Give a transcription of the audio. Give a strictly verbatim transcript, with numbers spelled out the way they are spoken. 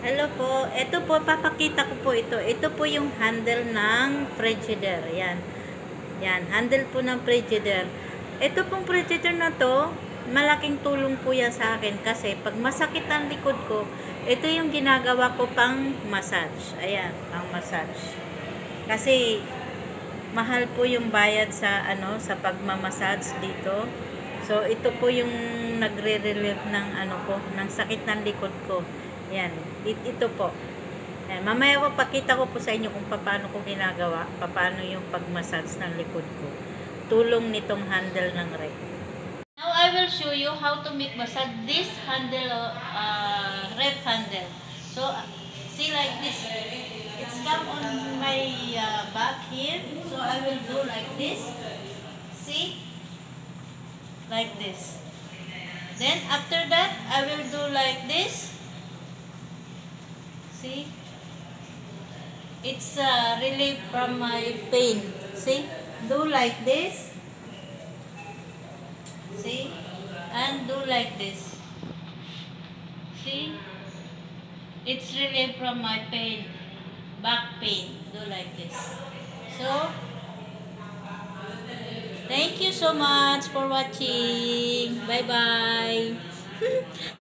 Hello po. Ito po, papakita ko po ito. Ito po yung handle ng Frigidaire. Yan. Yan. Handle po ng Frigidaire. Ito pong Frigidaire na to, malaking tulong po yan sa akin. Kasi pag masakit ang likod ko, ito yung ginagawa ko pang massage. Ayan, pang massage. Kasi, mahal po yung bayad sa, ano, sa pagmamassage dito. So, ito po yung nagre-relieve ng, ano ko, ng sakit ng likod ko. Yan, It, ito po. Yan. Mamaya ko pakita ko po sa inyo kung paano ko ginagawa, paano yung pag-massage ng likod ko. Tulong nitong handle ng rep. Now I will show you how to make massage this handle, uh, rep handle. So, see like this. It's come on my uh, back here. So I will do like this. See? Like this. Then after that, I will do like this. See? It's uh, relief from my pain. See? Do like this. See? And do like this. See? It's relief from my pain. Back pain. Do like this. So, thank you so much for watching. Bye-bye.